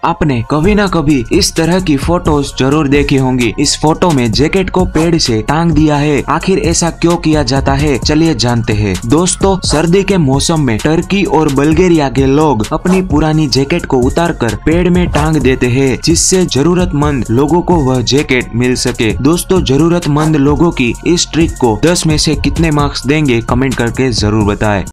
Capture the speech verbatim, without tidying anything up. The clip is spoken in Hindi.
आपने कभी ना कभी इस तरह की फोटोज जरूर देखी होंगी। इस फोटो में जैकेट को पेड़ से टांग दिया है। आखिर ऐसा क्यों किया जाता है, चलिए जानते हैं। दोस्तों, सर्दी के मौसम में टर्की और बल्गेरिया के लोग अपनी पुरानी जैकेट को उतारकर पेड़ में टांग देते हैं, जिससे जरूरतमंद लोगों को वह जैकेट मिल सके। दोस्तों, जरूरतमंद लोगों की इस ट्रिक को दस में से कितने मार्क्स देंगे, कमेंट करके जरूर बताएं।